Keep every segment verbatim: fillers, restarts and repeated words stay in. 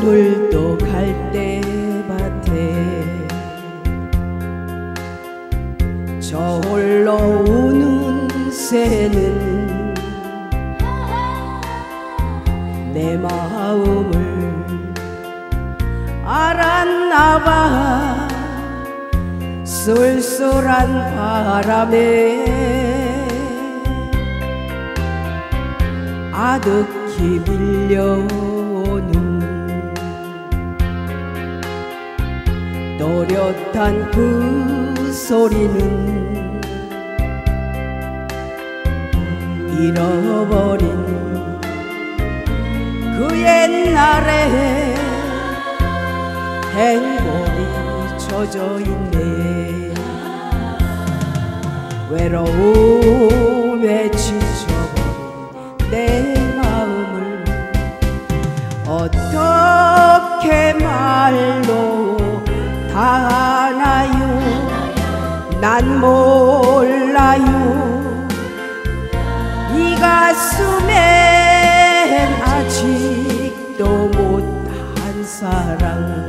오늘도 갈대밭에 저 홀로 우는 새는 내 마음을 알았나봐. 쏠쏠한 바람에 아득히 밀려오는 또렷한 그 소리는 잃어버린 그 옛날에 행복이 젖어 있네. 외로움에 지쳐버린 내 마음을 어떻게 말로 다 하나요? 난 몰라요. 이 가슴엔 아직도 못한 사랑.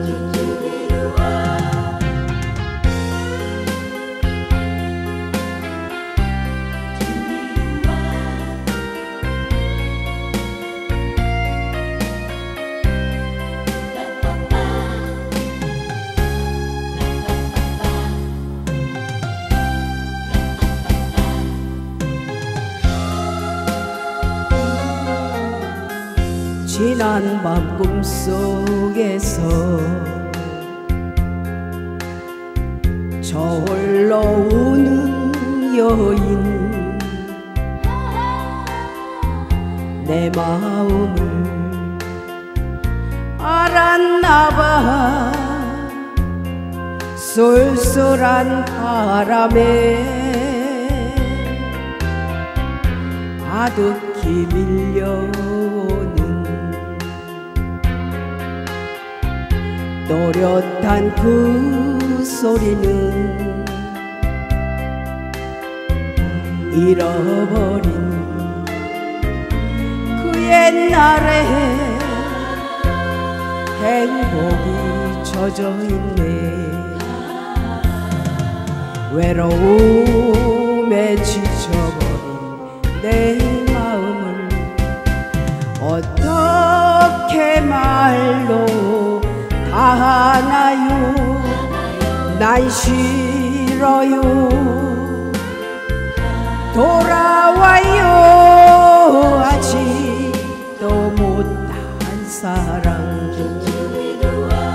지난 밤 꿈속에서 저 홀로 우는 여인 내 마음을 알았나봐. 쏠쏠한 바람에 아득히 밀려오는 또렷한 그 소리는 잃어버린 그 옛날에 행복이 젖어 있네. 외로움에 지쳐버린 내 마음을 어떻게 말로 다 하나요? 난 싫어요. 돌아와요. 아직도 못한 사랑.